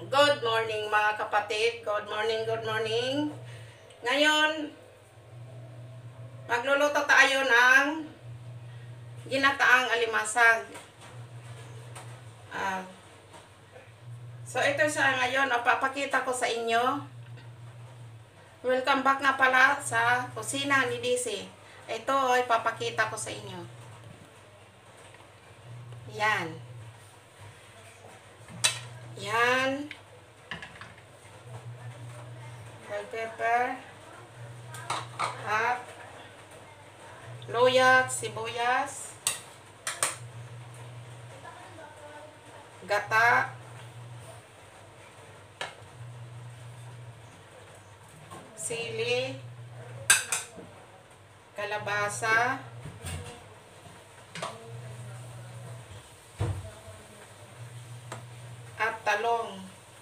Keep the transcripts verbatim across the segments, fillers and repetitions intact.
Good morning mga kapatid. Good morning, good morning. Ngayon, magluluto tayo ng ginataang alimasag. Uh, so ito sa ngayon, papakita ko sa inyo. Welcome back nga pala sa kusina ni D C. Ito ay papakita ko sa inyo. Yan. Yan. Bell pepper. At loyak, sibuyas. Gata. Sili. Kalabasa. At talong.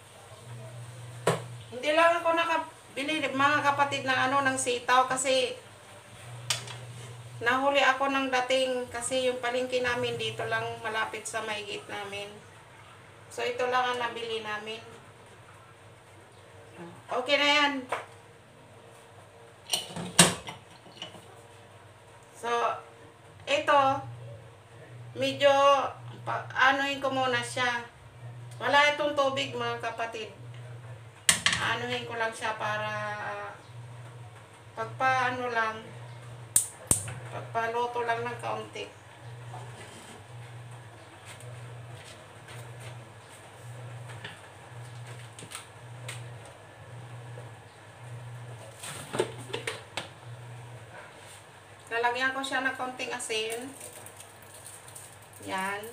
Hindi lang ako nakabili mga kapatid ng ano ng sitaw kasi nahuli ako ng dating kasi yung palengke namin dito lang malapit sa maigit namin. So ito lang ang nabili namin. Okay na yan. So ito medyo anuhin ko muna siya. Wala itong tubig mga kapatid. Anuhin ko lang siya para pagpaano lang, pagpaluto lang ng kaunti. Lalagyan ko siya ng kaunting asin. Yan.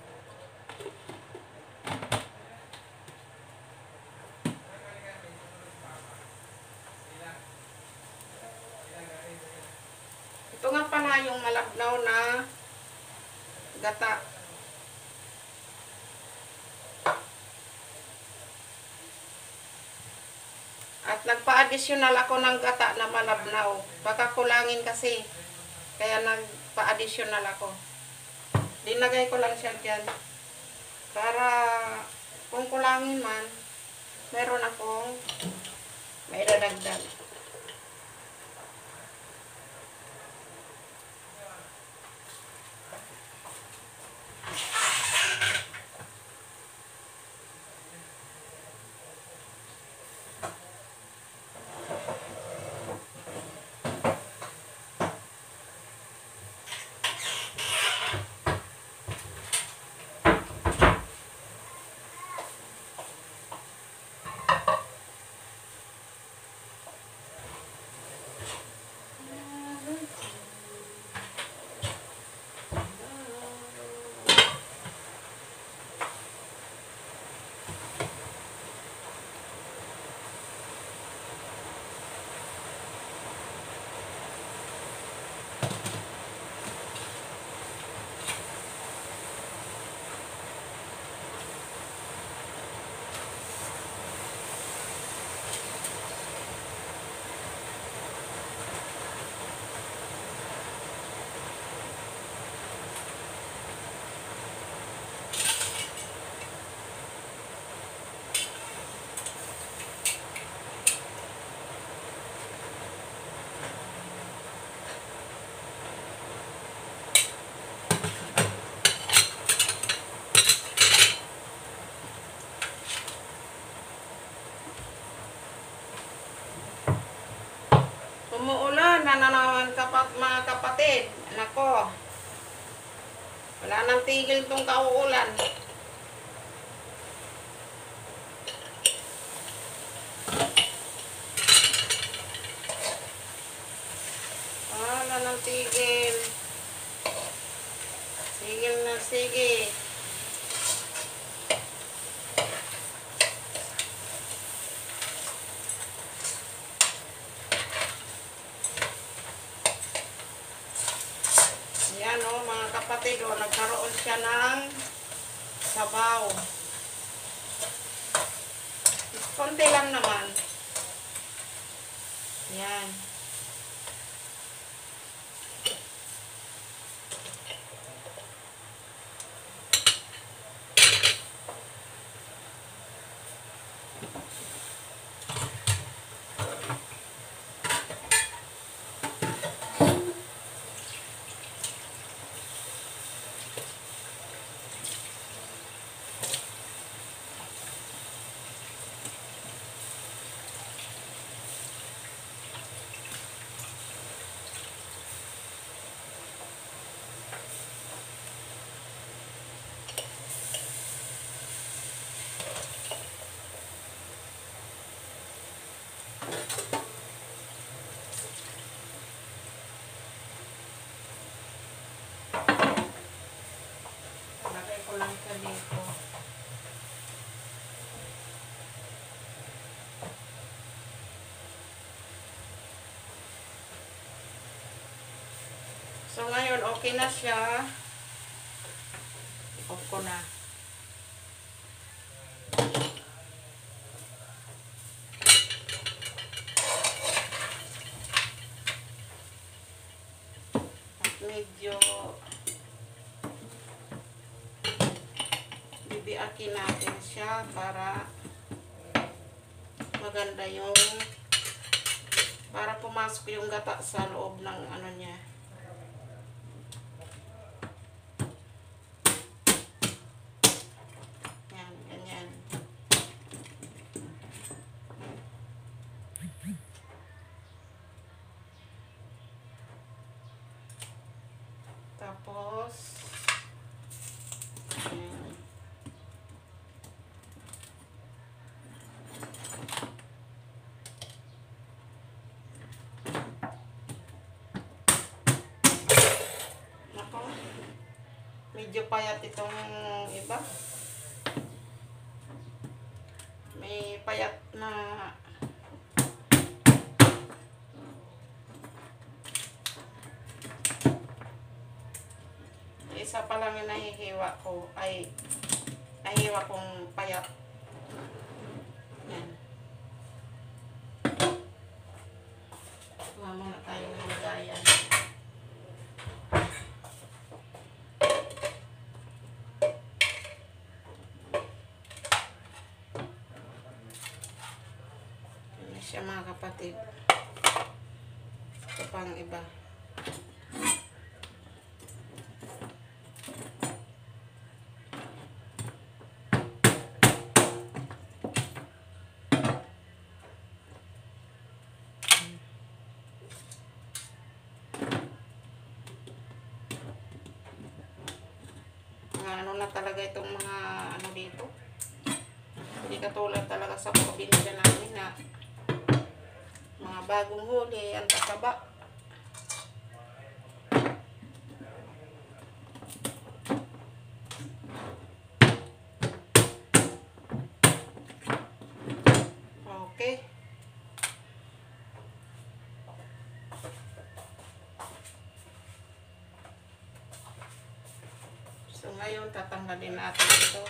Ito nga pala yung malabnaw na gata. At nagpa-additional ako ng gata na malabnaw. Baka kulangin kasi. Kaya nagpa-additional ako. Dinagay ko lang siya dyan. Para kung kulangin man, meron akong may dadagdag. Umuulan na naman kapat, mga kapatid. Nako. Wala nang tigil tong kauulan. Wala nang tigil. Tigil na sige. Yan o mga kapatid, o, nagkaroon siya ng sabaw. Konti lang naman. Yan. okay na siya, off ko na. At medyo bibiakin natin siya para maganda yung, para pumasok yung gata sa loob ng ano niya. Yan, ganyan. Tapos yan. Medyo payat itong iba. May payat na isa pa lang yung nahihiwa ko ay nahihiwa kong payat. Yan. Kuha muna tayo ng lagayan. Siya mga kapatid. Ito pang iba. Mga ano na talaga itong mga ano dito. Hindi katulad talaga sa probinsya namin na mga bagong huli, ang tataba. Okay. So ngayon tatanggalin natin ito.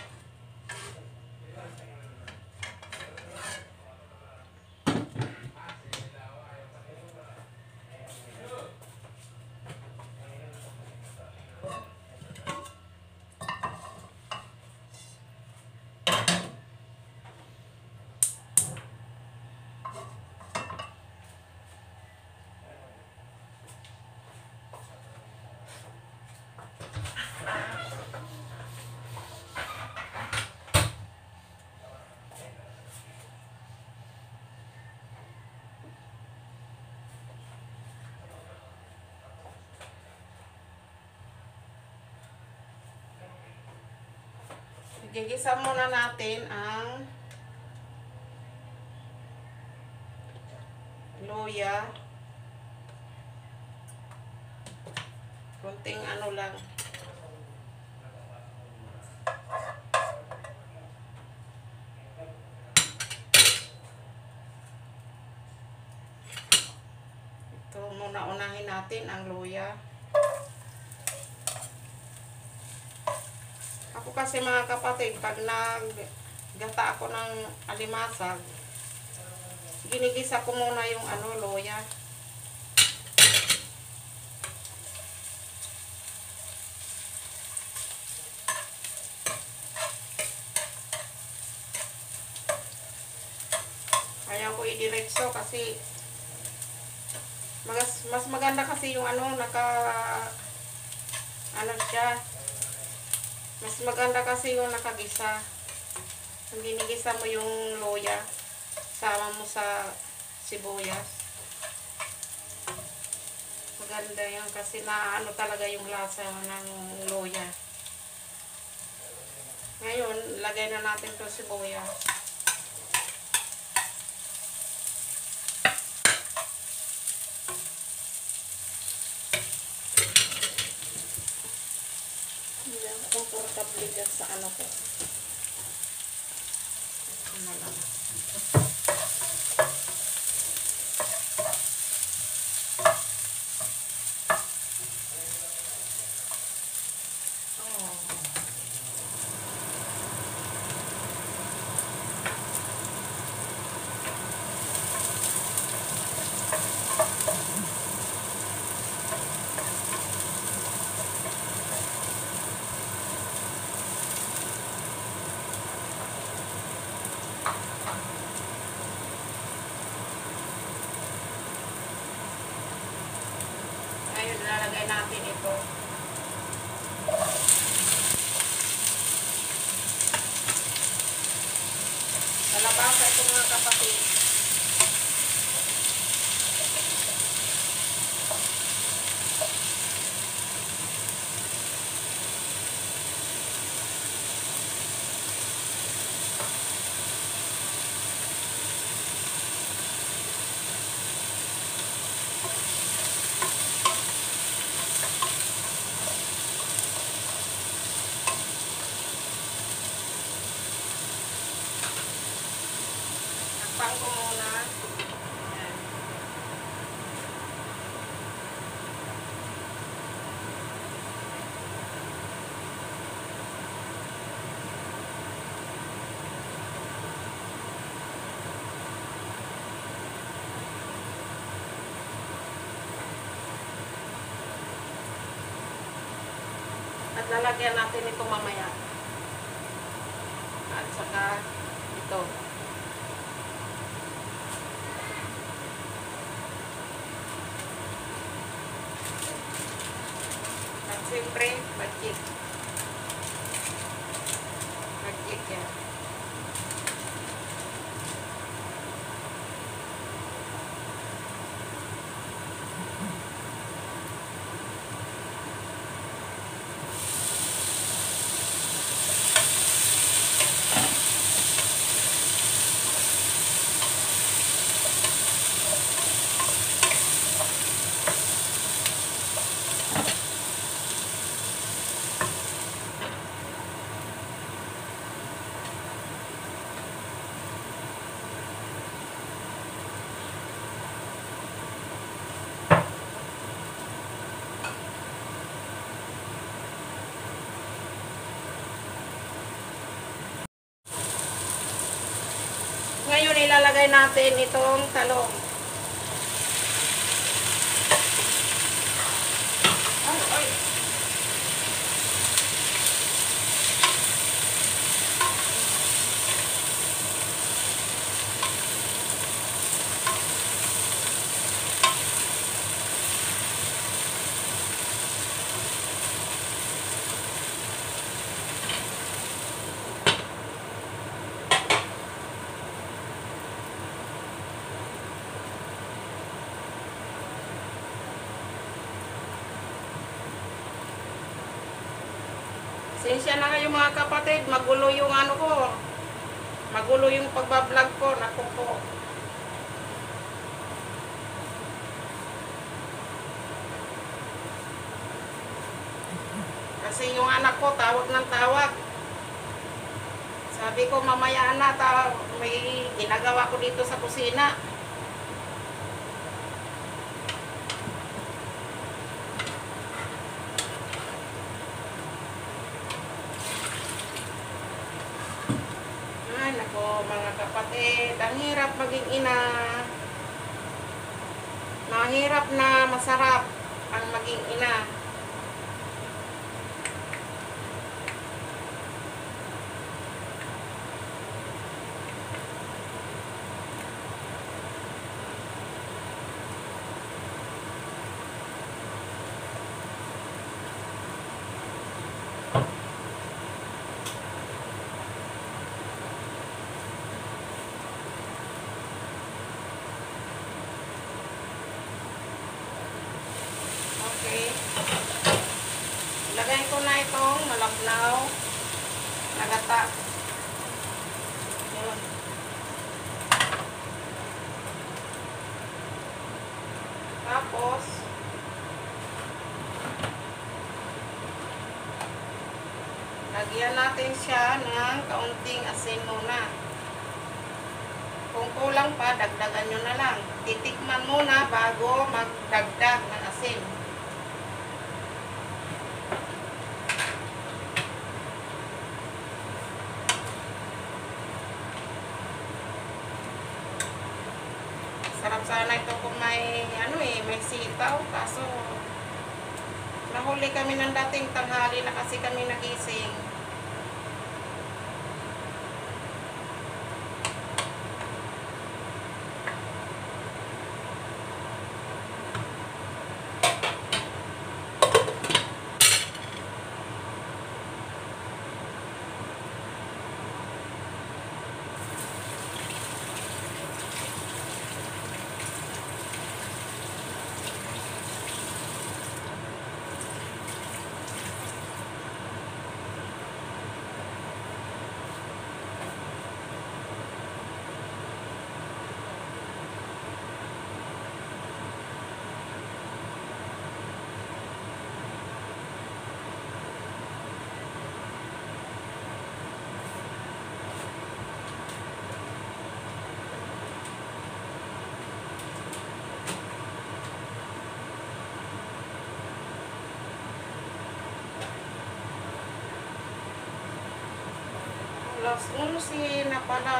Gigisa muna natin ang luya. Kunting ano lang. Ito muna unahin natin ang luya. Ako kasi mga kapatid, pag naggata ako ng alimasag, ginigisa ko muna yung ano, luya. Kaya ko idiretso kasi mas, mas maganda kasi yung ano, naka ano siya. Mas maganda kasi yung nakagisa. Kung ginigisa mo yung luya, sama mo sa sibuyas. Maganda yan kasi na ano talaga yung lasa ng luya. Ngayon, lagay na natin to sibuyas. Komportable dyan sa ano ko. Ito na lang. ilalagay natin ito. Kalabasa ito mga kapatid. Takpan ko muna. Ayan. At lalagyan natin ito mamaya. At saka ito. At siyempre, budget. Budget yan. Ngayon, ilalagay natin itong talong. Ay, ay. Sensya na kayo mga kapatid, magulo yung ano ko. Magulo yung pagbablog ko, naku po. Kasi yung anak ko, tawag ng tawag. Sabi ko, mamaya na, ta may ginagawa ko dito sa kusina. Ay, nako mga kapatid, ang hirap maging ina. Mahirap na masarap ang maging ina. Okay. Ilagay ko na itong malabnaw na gata. Yun. Tapos, lagyan natin siya ng kaunting asin muna. Kung kulang pa, dagdagan nyo na lang. Titikman muna bago magdagdag ng asin. Sarap sana ito kung may, ano eh, may sitaw. Kaso, nahuli kami ng dating tanghali na kasi kami nagising. Alas onse na pala.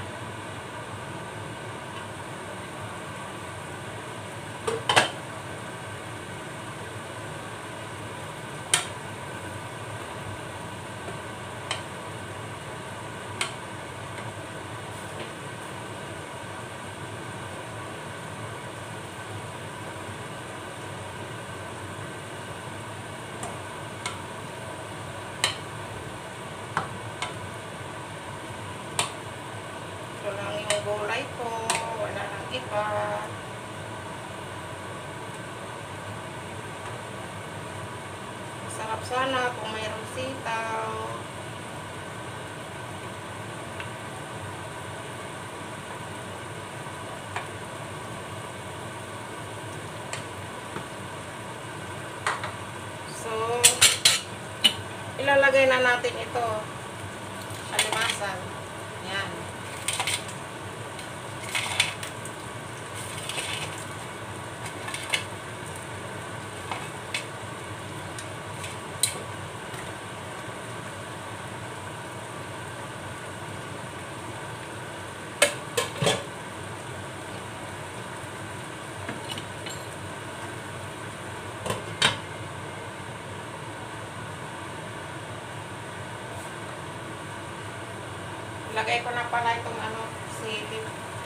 Ito lang yung gulay ko. Wala nang iba. Sarap sana kung mayroong sitaw. So, ilalagay na natin ito. Alimasan. Yan. Lagay ko na pala itong ano, sili.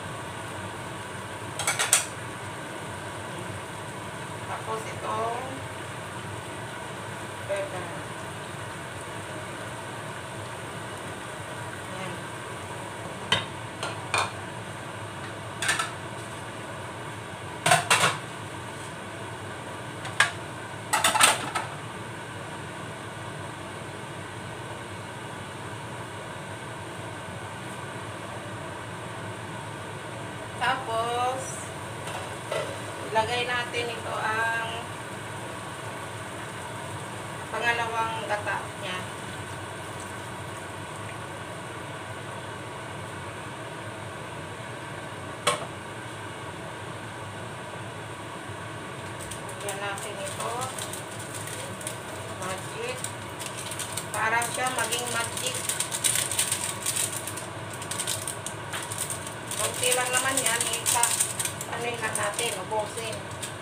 Tapos itong pepper. Yan. Tapos, ilagay natin ito ang pangalawang gata niya. Lagyan natin ito. Magic. Para siya maging magic. Kunti lang naman yan, ika. Ano yung natin, ubusin.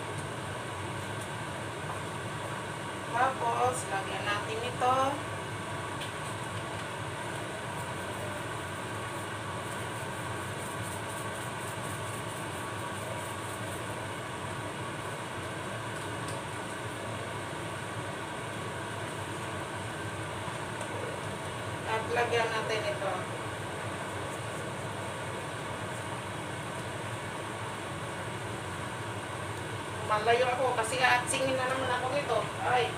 Tapos, lagyan natin ito. At lagyan natin ito. Malayo ako kasi atsingin na naman ako nito. Ay.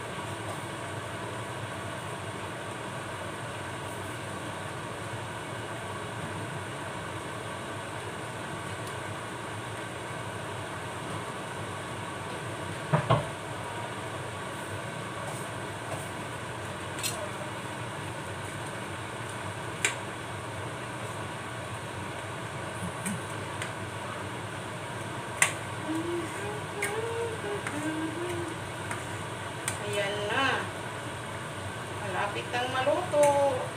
Ayan na. Malapit nang maluto.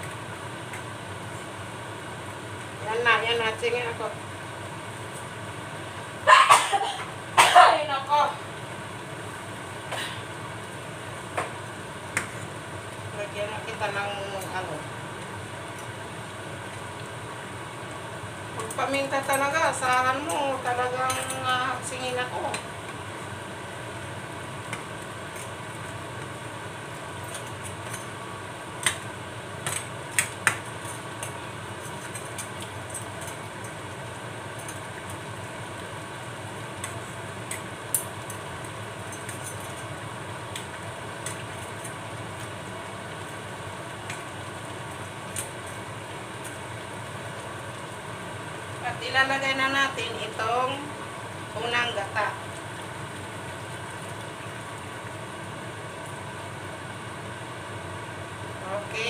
Yan na, yan na. Sige ako. Ay, nako. Lagyan na kita ng ano. Pagpaminta talaga, asahan mo, talagang uh, singin ako. At ilalagay na natin itong unang gata. Okay.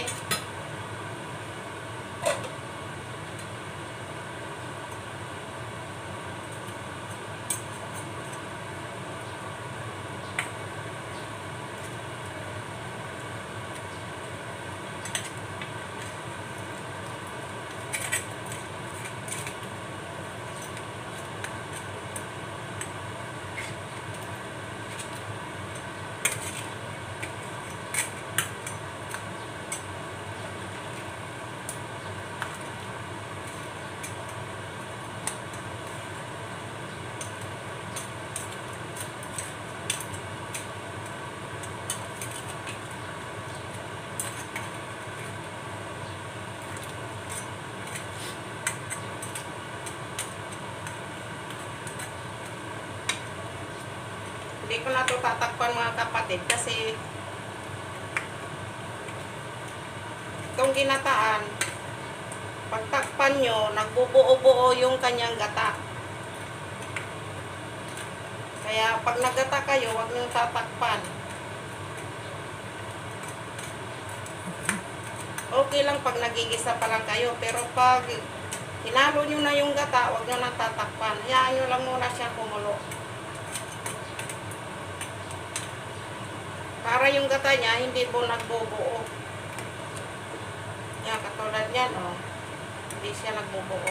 Hindi ko na ito tatakpan mga kapatid kasi itong ginataan, pagtakpan nyo, nagbubuo-buo yung kanyang gata. Kaya pag naggata kayo, huwag nyo tatakpan. Okay lang pag nagigisa pa lang kayo, pero pag hinalo nyo na yung gata, huwag nyo nang tatakpan. Hayaan nyo lang muna siya kumulo. Para yung gata niya, hindi po nagbubuo. Yan, katulad yan, oh. Hindi siya nagbubuo.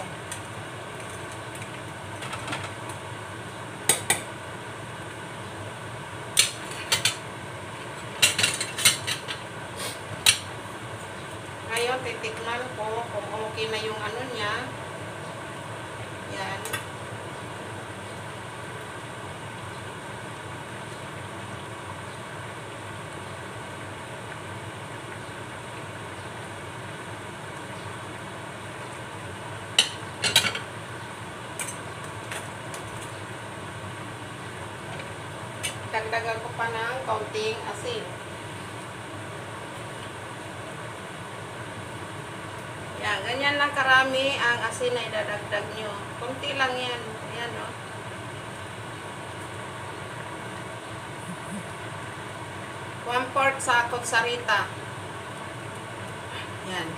Ngayon, titikman ko kung okay na yung ano niya. Yan. Dagdagan ko pa ng kaunting asin. Yan, ganyan lang karami ang asin na idadagdag nyo. Kunti lang yan. Ayan, no? One fourth sa kutsarita. Yan.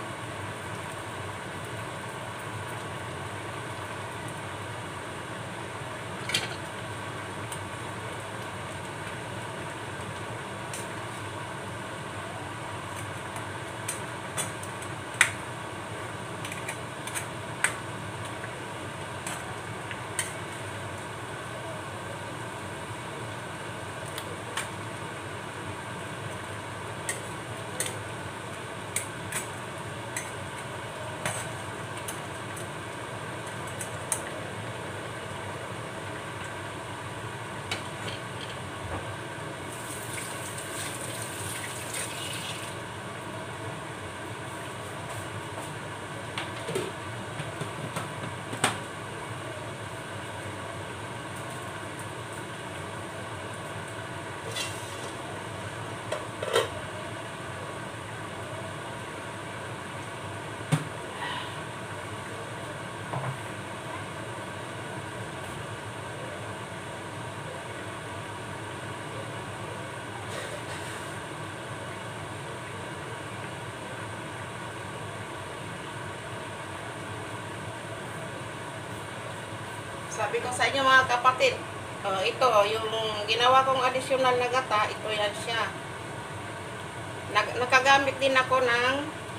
Sabi ko sa inyo mga kapatid, uh, ito, yung ginawa kong additional na gata, ito yan siya. Nag nakagamit din ako ng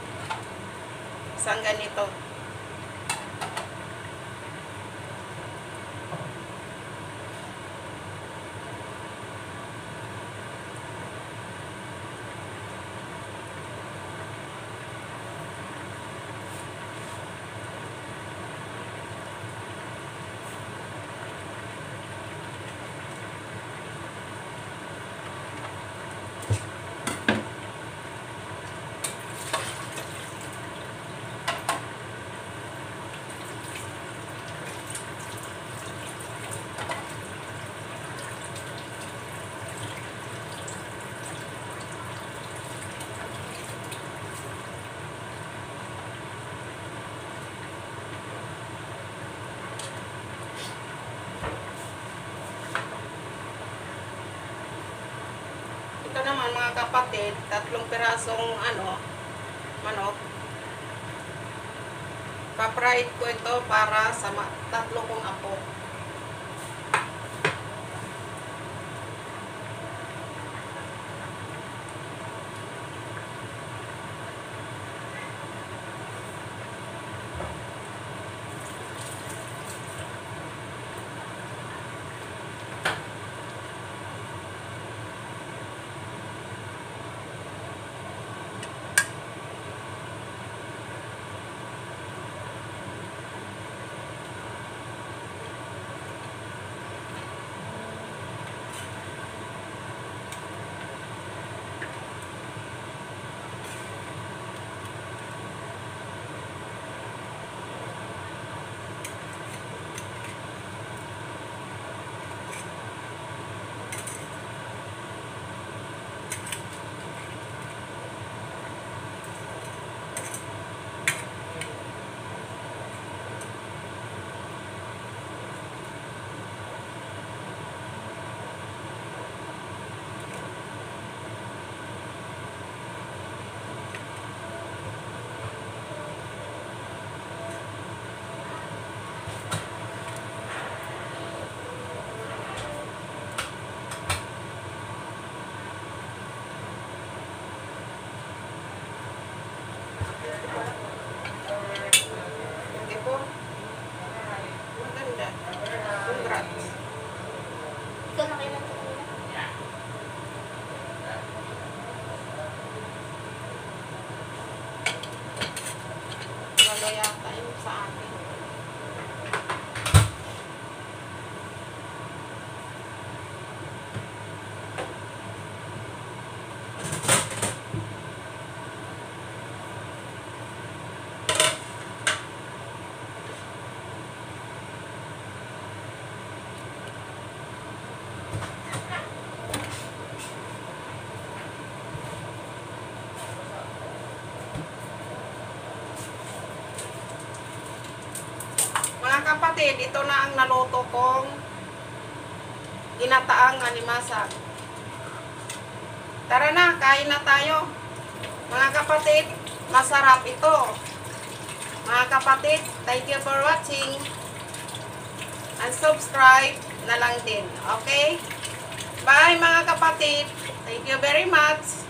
isang ganito. Ito naman mga kapatid, tatlong pirasong ano, manok. Pa-fried ko ito para sa tatlo kong apo. yata yung sa akin. Mga kapatid, ito na ang naluto kong ginataang alimasag. Tara na, kain na tayo. Mga kapatid, masarap ito. Mga kapatid, thank you for watching. And subscribe na lang din. Okay? Bye mga kapatid. Thank you very much.